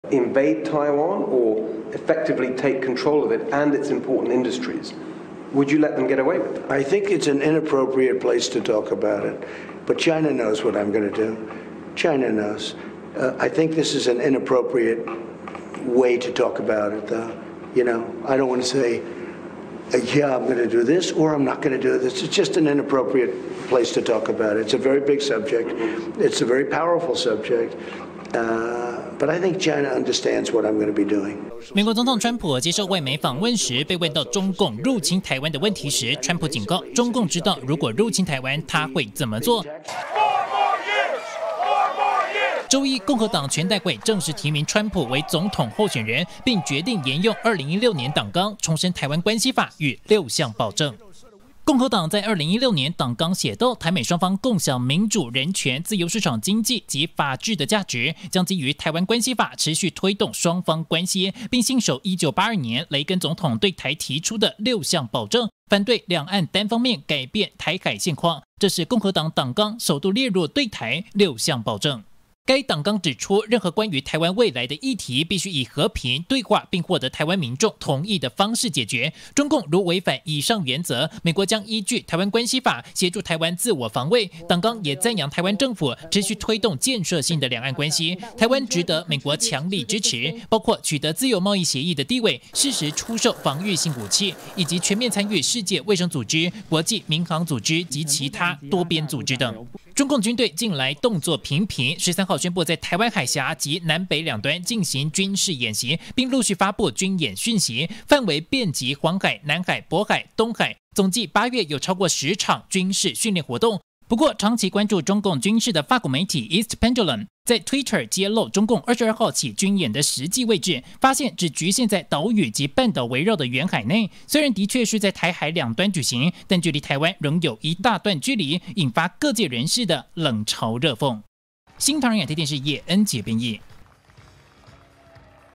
invade Taiwan or effectively take control of it and its important industries, would you let them get away with that? I think it's an inappropriate place to talk about it, but China knows what I'm going to do. China knows. I think this is an inappropriate way to talk about it, though. You know, I don't want to say, yeah, I'm going to do this or I'm not going to do this. It's just an inappropriate place to talk about it. It's a very big subject. It's a very powerful subject. But I think China understands what I'm going to be doing. 美国总统川普接受外媒访问时，被问到中共入侵台湾的问题时，川普警告中共知道如果入侵台湾，他会怎么做。周一，共和党全代会正式提名川普为总统候选人，并决定沿用2016年党纲，重申台湾关系法与6项保证。共和党在2016年党纲写道，台美双方共享民主、人权、自由市场经济及法治的价值，将基于台湾关系法持续推动双方关系，并信守1982年雷根总统对台提出的6项保证，反对两岸单方面改变台海现况。这是共和党党纲首度列入对台6项保证。该党纲指出，任何关于台湾未来的议题，必须以和平对话并获得台湾民众同意的方式解决。中共如违反以上原则，美国将依据《台湾关系法》协助台湾自我防卫。党纲也赞扬台湾政府持续推动建设性的两岸关系，台湾值得美国强力支持，包括取得自由贸易协议的地位、适时出售防御性武器，以及全面参与世界卫生组织、国际民航组织及其他多边组织等。中共军队近来动作频频，13号宣布在台湾海峡及南北两端进行军事演习，并陆续发布军演讯息，范围遍及黄海、南海、渤海、东海，总计8月有超过10场军事训练活动。不过，长期关注中共军事的法国媒体 East Pendulum 在 Twitter 揭露中共22号起军演的实际位置，发现只局限在岛屿及半岛围绕的远海内。虽然的确是在台海两端举行，但距离台湾仍有一大段距离，引发各界人士的冷嘲热讽。新唐人亚太电视叶恩杰编译。